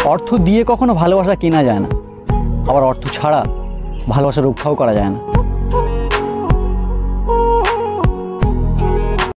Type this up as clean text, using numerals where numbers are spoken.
অর্থ দিয়ে কখনো ভালোবাসা কেনা যায় না, আবার অর্থ ছাড়া ভালোবাসা রক্ষাও করা যায় না।